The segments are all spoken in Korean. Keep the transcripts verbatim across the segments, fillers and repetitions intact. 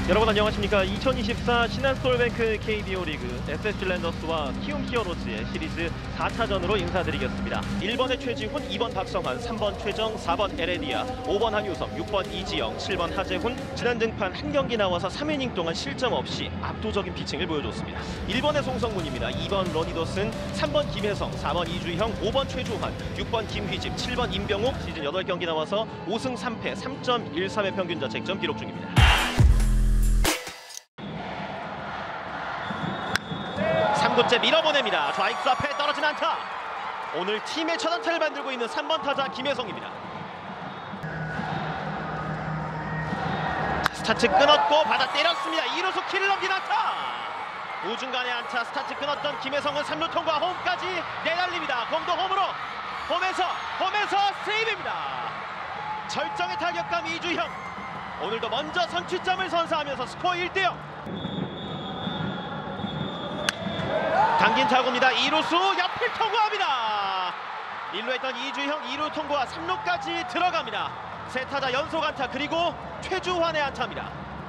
여러분 안녕하십니까. 이천이십사 신한솔뱅크 케이비오 리그 에스에스지 랜더스와 키움 히어로즈의 시리즈 사 차전으로 인사드리겠습니다. 일 번에 최지훈, 이 번 박성환, 삼 번 최정, 사 번 에레디아, 오 번 한유섬, 육 번 이지영, 칠 번 하재훈. 지난 등판 한 경기 나와서 삼 이닝 동안 실점 없이 압도적인 피칭을 보여줬습니다. 일 번에 송성문입니다. 이 번 러니더슨, 삼 번 김혜성, 사 번 이주형, 오 번 최주환, 육 번 김휘집, 칠 번 임병욱. 시즌 여덟 경기 나와서 오 승 삼 패, 삼 점 일삼의 평균 자책점 기록 중입니다. 삼 구째 밀어보냅니다. 좌익수 앞에 떨어진 안타. 오늘 팀의 첫 안타를 만들고 있는 삼 번 타자 김혜성입니다. 스타트 끊었고 받아 때렸습니다. 이 루수 키를 넘긴 안타. 우중간의 안타. 스타트 끊었던 김혜성은 삼 루 통과, 홈까지 내달립니다. 공도 홈으로. 홈에서 홈에서 세이브입니다. 절정의 타격감 이주형. 오늘도 먼저 선취점을 선사하면서 스코어 일 대 영. 당긴 타구입니다. 이 루수 옆을 통과합니다. 일 루에 있던 이주형 이 루 통과, 삼 루까지 들어갑니다. 세 타자 연속 안타, 그리고 최주환의 안타입니다.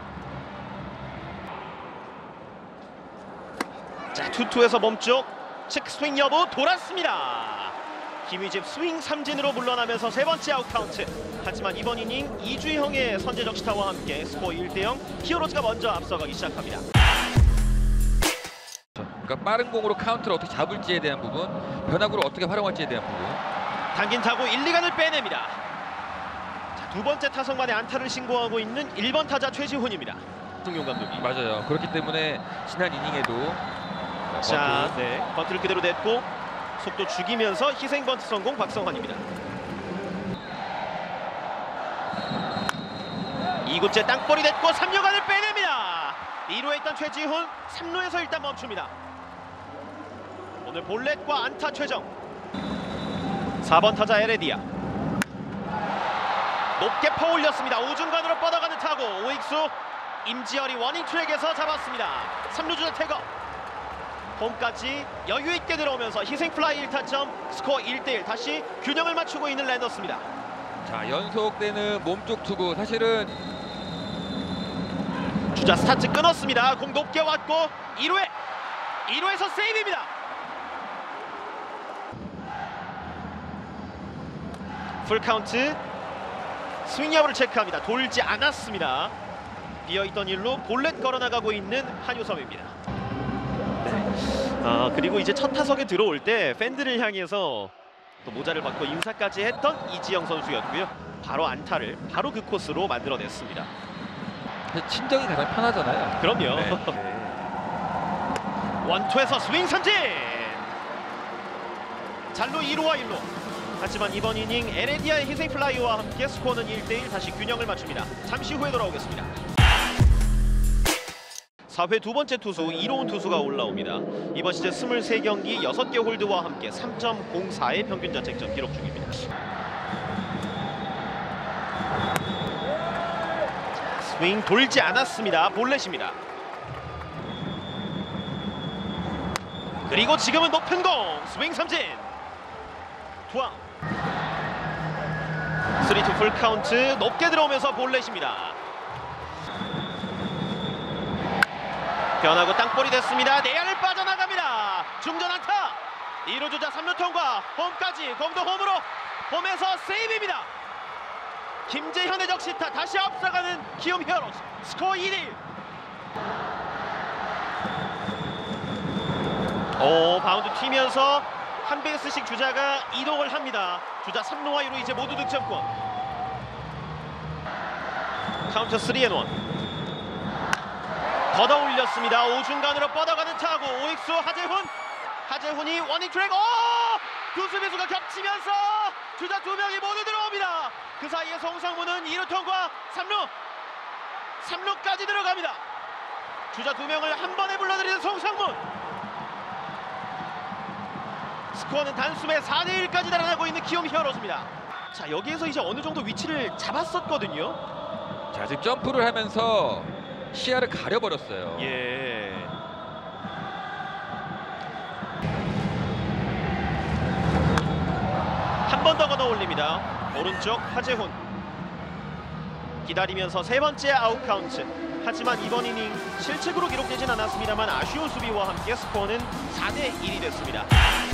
자, 투투에서 몸쪽 측 스윙 여부 돌았습니다. 김휘집 스윙 삼진으로 물러나면서 세 번째 아웃 카운트. 하지만 이번 이닝 이주형의 선제적 시타와 함께 스코어 일 대 영, 히어로즈가 먼저 앞서가기 시작합니다. 그러니까 빠른 공으로 카운트를 어떻게 잡을지에 대한 부분, 변화구를 어떻게 활용할지에 대한 부분. 당긴 타구 일, 이간을 빼냅니다. 자, 두 번째 타석만에 안타를 신고하고 있는 일 번 타자 최지훈입니다. 승용 감독이. 맞아요. 그렇기 때문에 지난 이닝에도 자, 번트. 네, 번트를 그대로 냈고 속도 죽이면서 희생 번트 성공 박성환입니다. 이 구째 땅볼이 됐고 삼 루간을 빼냅니다. 이 루에 있던 최지훈 삼 루에서 일단 멈춥니다. 오늘 볼넷과 안타 최정. 사 번 타자 에레디아. 높게 퍼올렸습니다. 우중간으로 뻗어가는 타구. 오익수 임지열이 워닝 트랙에서 잡았습니다. 삼 루 주자 태거. 홈까지 여유 있게 들어오면서 희생 플라이 일 타점, 스코어 일 대 일. 다시 균형을 맞추고 있는 랜더스입니다. 자, 연속되는 몸쪽 투구. 사실은 주자 스타트 끊었습니다. 공 높게 왔고 이 루에 이 루에서 세이브입니다. 풀카운트. 스윙 여부를 체크합니다. 돌지 않았습니다. 비어있던 일 루 볼넷 걸어나가고 있는 한유섬입니다. 네. 아, 그리고 이제 첫 타석에 들어올 때 팬들을 향해서 또 모자를 받고 인사까지 했던 이지영 선수였고요. 바로 안타를 바로 그 코스로 만들어냈습니다. 친정이 가장 편하잖아요. 그럼요. 네. 원투에서 스윙 삼진. 잘루 이 루와 일 루. 하지만 이번 이닝 에레디아의 희생 플라이와 함께 스코어는 일 대 일. 다시 균형을 맞춥니다. 잠시 후에 돌아오겠습니다. 사 회 두 번째 투수 이로운 투수가 올라옵니다. 이번 시즌 이십삼 경기 여섯 개 홀드와 함께 삼 점 공사의 평균 자책점 기록 중입니다. 스윙 돌지 않았습니다. 볼넷입니다. 그리고 지금은 높은 공 스윙 삼진. 투아웃. 쓰리 투 풀카운트. 높게 들어오면서 볼넷입니다. 변하고 땅볼이 됐습니다. 내야를 빠져나갑니다. 중전 안타. 이 루 주자 삼 루 통과, 홈까지. 공도 홈으로. 홈에서 세이브입니다. 김재현의 적시타. 다시 앞서가는 키움 히어로즈. 스코어 이 대 일. 오, 바운드 튀면서 한 베이스씩 주자가 이동을 합니다. 주자 삼 루와 이 루 이제 모두 득점권. 카운터 쓰리 앤 원. 걷어 올렸습니다. 오중간으로 뻗어가는 타구. 오익수 하재훈. 하재훈이 워닝 트랙. 오! 두 수비수가 겹치면서 주자 두 명이 모두 들어옵니다. 그 사이에 송성문은 이 루 통과, 삼 루. 삼 루까지 들어갑니다. 주자 두 명을 한 번에 불러들이는 송성문. 스코어는 단숨에 사 대 일까지 달아나고 있는 키움 히어로즈입니다. 자, 여기에서 이제 어느 정도 위치를 잡았었거든요. 자, 지금 점프를 하면서 시야를 가려버렸어요. 예. 한 번 더 걷어 올립니다. 오른쪽 하재훈. 기다리면서 세 번째 아웃 카운트. 하지만 이번 이닝 실책으로 기록되진 않았습니다만 아쉬운 수비와 함께 스코어는 사 대 일이 됐습니다.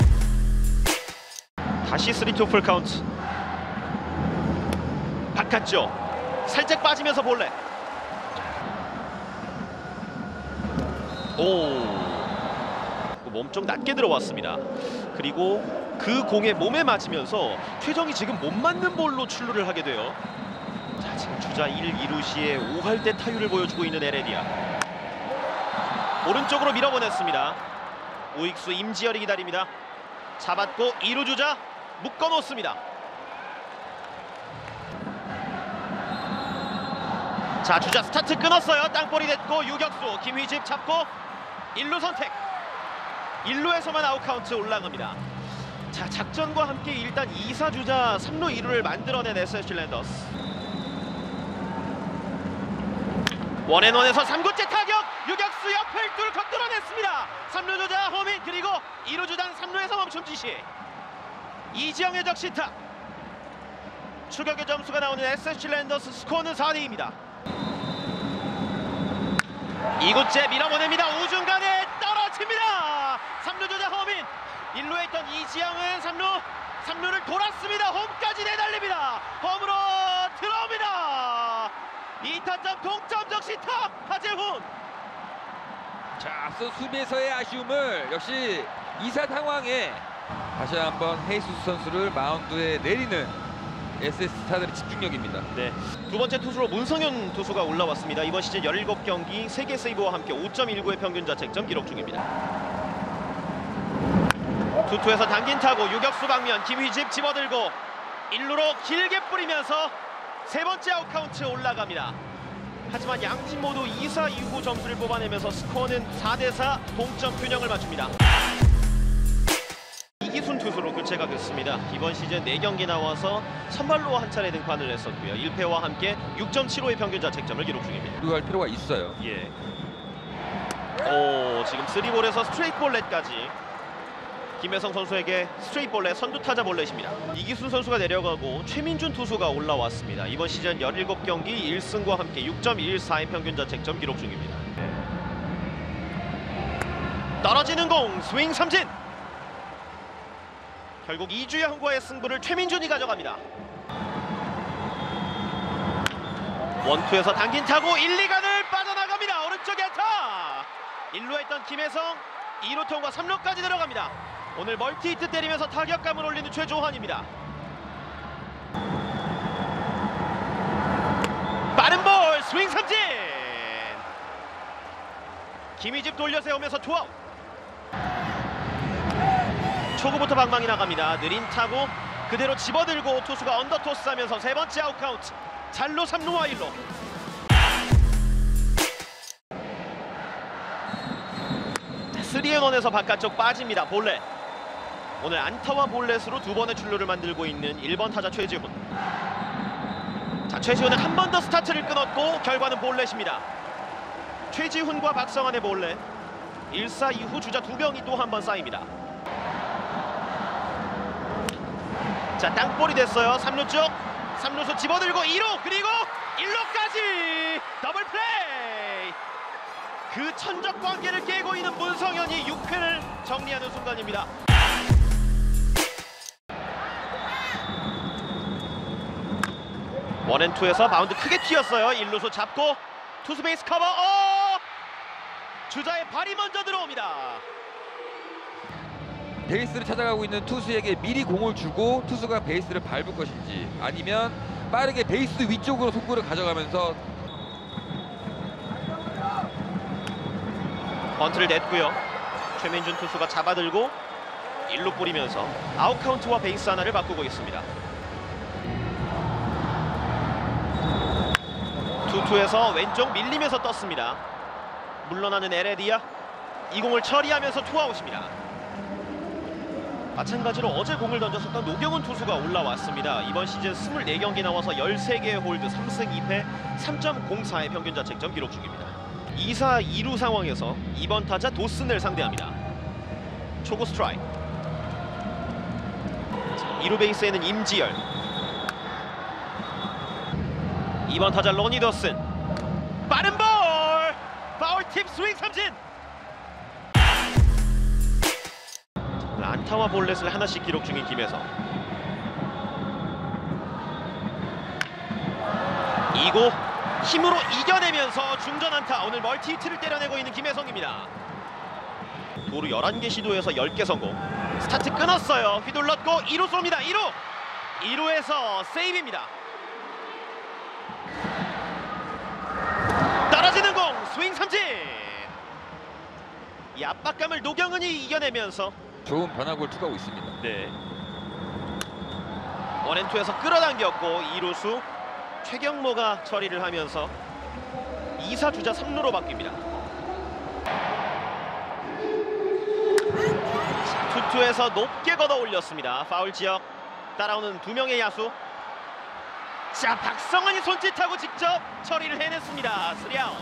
다시 쓰리 투 풀 카운트. 바깥쪽 살짝 빠지면서 볼넷. 오, 몸쪽 낮게 들어왔습니다. 그리고 그 공에 몸에 맞으면서 최정이 지금 못 맞는 볼로 출루를 하게 돼요. 자, 지금 주자 일, 이 루 시에 오 할 때 타율을 보여주고 있는 에레디아. 오른쪽으로 밀어보냈습니다. 우익수 임지열이 기다립니다. 잡았고 이 루 주자 묶어놓습니다. 자, 주자 스타트 끊었어요. 땅볼이 됐고 유격수 김휘집 잡고 일 루 선택. 일 루에서만 아웃 카운트 올라갑니다. 자, 작전과 함께 일단 이 사 주자 삼 루 이 루를 만들어낸 에스에스지 랜더스. 원앤원에서 삼 구째 타격. 유격수 옆을 뚫고 뚫어냈습니다. 삼 루 주자 허민, 그리고 이 루 주당 삼 루에서 멈춤 지시. 이지영의 적시타. 추격의 점수가 나오는 에스에스지 랜더스. 스코어는 사 대 이입니다. 이 구째 밀어보냅니다. 우중간에 떨어집니다. 삼 루 주자 허민. 일 루에 있던 이지영은 삼 루 삼 루를 돌았습니다. 홈까지 내달립니다. 홈으로 들어옵니다. 이 타점 동점 적시타 하재훈. 자, 앞선 수비에서의 아쉬움을 역시 이 사 상황에 다시 한번 헤이수스 선수를 마운드에 내리는 에스에스 스타들의 집중력입니다. 네, 두 번째 투수로 문성현 투수가 올라왔습니다. 이번 시즌 열일곱 경기 세 개 세이브와 함께 오 점 일구의 평균 자책점 기록 중입니다. 투투에서 당긴 타구 유격수 방면 김휘집 집어들고 일 루로 길게 뿌리면서 세 번째 아웃 카운트 올라갑니다. 하지만 양팀 모두 이 사 이후 점수를 뽑아내면서 스코어는 사 대 사 동점 균형을 맞춥니다. 이기순 투수로 교체가 됐습니다. 이번 시즌 네 경기 나와서 선발로 한 차례 등판을 했었고요. 일 패와 함께 육 점 칠오의 평균 자책점을 기록 중입니다. 유할 필요가 있어요. 예. 오, 지금 쓰리 볼에서 스트레이트 볼넷까지. 김혜성 선수에게 스트레이트 볼넷, 선두 타자 볼넷입니다. 이기순 선수가 내려가고 최민준 투수가 올라왔습니다. 이번 시즌 열일곱 경기 일 승과 함께 육 점 일사의 평균 자책점 기록 중입니다. 떨어지는 공 스윙 삼진. 결국 이주영과의 승부를 최민준이 가져갑니다. 원투에서 당긴 타구 일, 이간을 빠져나갑니다. 오른쪽 안타. 일 루에 있던 김혜성 이 루 통과 삼 루까지 들어갑니다. 오늘 멀티히트 때리면서 타격감을 올리는 최조환입니다. 빠른 볼 스윙 삼진. 김희집 돌려 세우면서 투아웃. 초구부터 방망이 나갑니다. 느린 타구 그대로 집어들고 투수가 언더토스하면서 세 번째 아웃 카운트. 잘루 삼 루와 일 루. 쓰리앤원에서 바깥쪽 빠집니다. 볼넷. 오늘 안타와 볼넷으로 두 번의 출루를 만들고 있는 일 번 타자 최지훈. 자, 최지훈은 한 번 더 스타트를 끊었고 결과는 볼넷입니다. 최지훈과 박성환의 볼넷. 일 사 이후 주자 두 명이 또 한 번 쌓입니다. 자, 땅볼이 됐어요. 삼 루 쪽. 삼 루수 집어들고 이 루 그리고 일 루까지 더블 플레이. 그 천적 관계를 깨고 있는 문성현이 육 회를 정리하는 순간입니다. 원앤투에서 마운드 크게 튀었어요. 일 루수 잡고 투수 베이스 커버. 어! 주자의 발이 먼저 들어옵니다. 베이스를 찾아가고 있는 투수에게 미리 공을 주고 투수가 베이스를 밟을 것인지, 아니면 빠르게 베이스 위쪽으로 송구를 가져가면서 번트를 냈고요. 최민준 투수가 잡아들고 일 루 뿌리면서 아웃 카운트와 베이스 하나를 바꾸고 있습니다. 투투에서 왼쪽 밀리면서 떴습니다. 물러나는 에레디아. 이 공을 처리하면서 투아웃입니다. 마찬가지로 어제 공을 던졌었던 노경훈 투수가 올라왔습니다. 이번 시즌 이십사 경기 나와서 십삼 개의 홀드 삼 승 이 패 삼 점 공사의 평균 자책점 기록 중입니다. 이 사 이 루 상황에서 이 번 타자 도슨을 상대합니다. 초구 스트라이크. 이 루 베이스에는 임지열. 이 번 타자 로니 더슨. 빠른 볼! 파울 팁 스윙 삼진! 안타와 볼넷을 하나씩 기록 중인 김혜성. 이 구 힘으로 이겨내면서 중전 안타. 오늘 멀티 히트를 때려내고 있는 김혜성입니다. 도루 열한 개 시도에서 열 개 성공. 스타트 끊었어요. 휘둘렀고 이 루 쏩니다. 이 루! 이 루에서 세이브입니다. 떨어지는 공 스윙 삼진. 이 압박감을 노경은이 이겨내면서 좋은 변화구를 투구하고 있습니다. 네. 원앤투에서 끌어당겼고 이 루수 최경모가 처리를 하면서 이 사 주자 삼 루로 바뀝니다. 투투에서 높게 걷어 올렸습니다. 파울 지역. 따라오는 두 명의 야수. 자, 박성환이 손짓하고 직접 처리를 해냈습니다. 쓰리 아웃.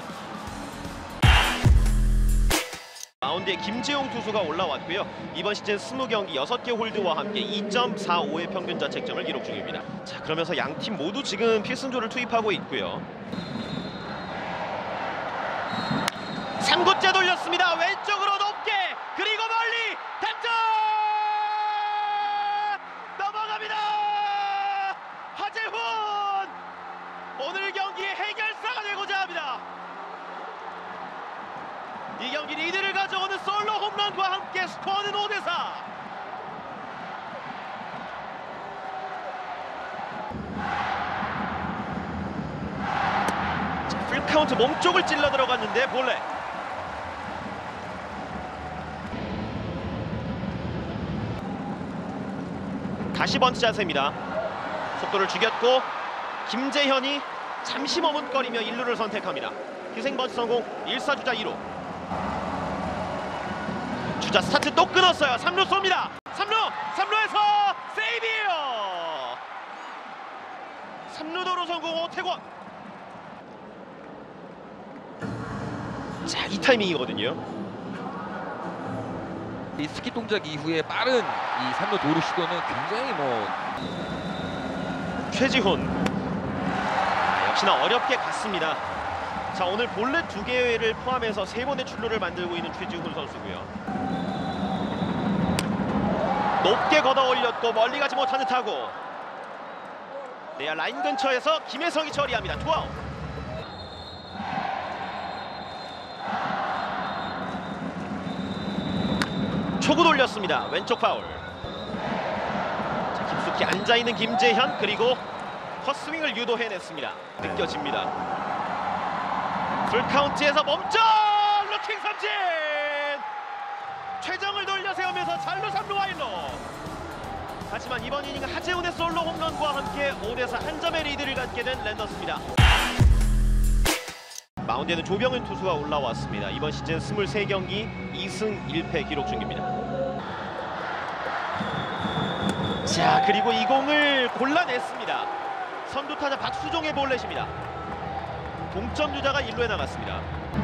마운드에 김재용 투수가 올라왔고요. 이번 시즌 이십 경기 여섯 개 홀드와 함께 이 점 사오의 평균 자책점을 기록 중입니다. 자, 그러면서 양 팀 모두 지금 필승조를 투입하고 있고요. 삼 구째 돌렸습니다. 왼쪽으로 높게 그리고 멀리 탑장 넘어갑니다. 하재훈 오늘 경기의 해결사가 되고자 합니다. 이 경기 리드를 가져오는 솔로 홈런과 함께 스코어는 오 대 사. 자, 풀카운트 몸쪽을 찔러 들어갔는데 볼넷. 다시 번트 자세입니다. 속도를 죽였고 김재현이 잠시 머뭇거리며 일 루를 선택합니다. 희생 번트 성공. 일 사 주자 이 루. 주자 스타트 또 끊었어요. 삼 루 쏩니다. 삼 루! 삼 루에서 세이브예요. 삼 루 도루 성공 오태권. 자, 이 타이밍이거든요. 이 스킵 동작 이후에 빠른 이 삼 루 도루 시도는 굉장히 뭐 최지훈. 아, 역시나 어렵게 갔습니다. 자, 오늘 볼넷 두 개를 포함해서 세 번의 출루를 만들고 있는 최지훈 선수고요. 높게 걷어 올렸고 멀리 가지 못하는 타구. 내야 라인 근처에서 김혜성이 처리합니다. 투 아웃. 초구 돌렸습니다. 왼쪽 파울. 자, 깊숙이 앉아있는 김재현 그리고 헛스윙을 유도해냈습니다. 느껴집니다. 풀카운트에서 멈춰! 루킹 삼진! 최정을 돌려 세우면서 잘루 삼 루 와일로. 하지만 이번 이닝 하재훈의 솔로 홈런과 함께 오 대 사 한 점의 리드를 갖게 된 랜더스입니다. 마운드에는 조병은 투수가 올라왔습니다. 이번 시즌 이십삼 경기 이 승 일 패 기록 중입니다. 자, 그리고 이 공을 골라냈습니다. 선두타자 박수종의 볼넷입니다. 동점 주자가 일 루에 남았습니다.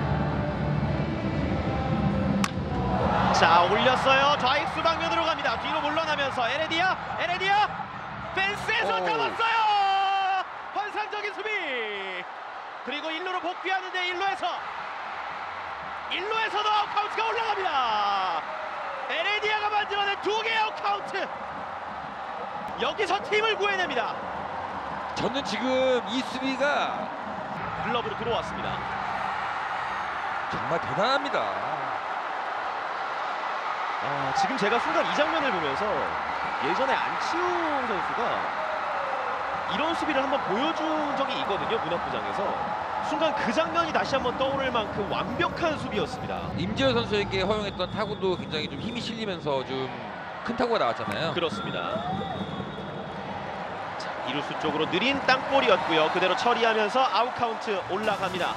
자, 올렸어요. 좌익수 방면으로 갑니다. 뒤로 물러나면서 에레디아, 에레디아 펜스에서 오. 잡았어요. 환상적인 수비. 그리고 일 루로 복귀하는데 일 루에서 일 루에서도 아웃카운트가 올라갑니다. 에레디아가 만들어낸 두 개의 아웃카운트. 여기서 팀을 구해냅니다. 저는 지금 이 수비가 글러브로 들어왔습니다. 정말 대단합니다. 아, 지금 제가 순간 이 장면을 보면서 예전에 안치홍 선수가 이런 수비를 한번 보여준 적이 있거든요. 문학구장에서. 순간 그 장면이 다시 한번 떠오를 만큼 완벽한 수비였습니다. 임지현 선수에게 허용했던 타구도 굉장히 좀 힘이 실리면서 좀 큰 타구가 나왔잖아요. 그렇습니다. 자, 이루수 쪽으로 느린 땅볼이었고요. 그대로 처리하면서 아웃카운트 올라갑니다.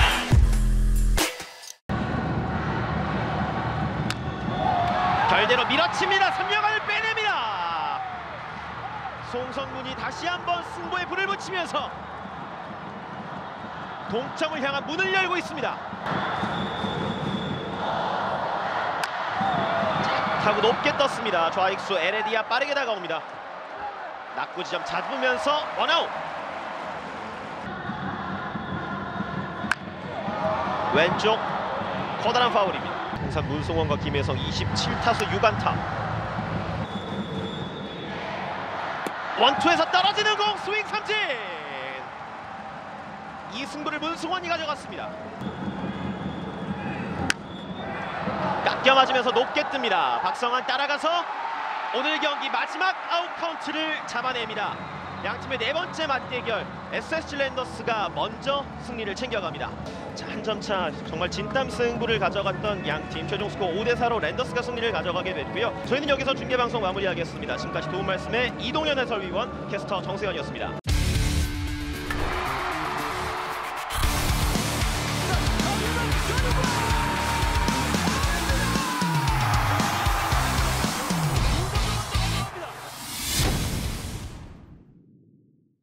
결대로 밀어칩니다. 삼 루간을 빼냅니다. 송성문이 다시 한번 승부에 불을 붙이면서 동점을 향한 문을 열고 있습니다. 자, 타구 높게 떴습니다. 좌익수 에레디아 빠르게 다가옵니다. 낙구 지점 잡으면서 원아웃. 왼쪽 커다란 파울입니다. 통산 문승원과 김혜성 이십칠 타수 육 안타. 원투에서 떨어지는 공 스윙 삼진. 이 승부를 문승원이 가져갔습니다. 깎여 맞으면서 높게 뜹니다. 박성환 따라가서 오늘 경기 마지막 아웃 카운트를 잡아냅니다. 양팀의 네 번째 맞대결, 에스에스지 랜더스가 먼저 승리를 챙겨갑니다. 자, 한 점 차 정말 진땀 승부를 가져갔던 양팀, 최종 스코어 오 대 사로 랜더스가 승리를 가져가게 됐고요. 저희는 여기서 중계방송 마무리하겠습니다. 지금까지 도움 말씀에 이동현 해설위원, 캐스터 정세현이었습니다.